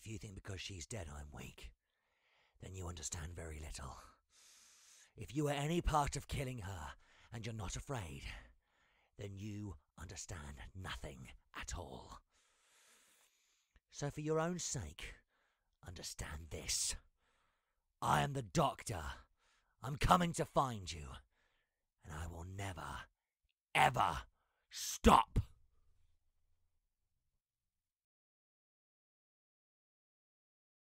you think because she's dead I'm weak, then you understand very little. If you were any part of killing her and you're not afraid, then you understand nothing at all. So for your own sake, understand this. I am the Doctor. I'm coming to find you, and I will never, ever stop.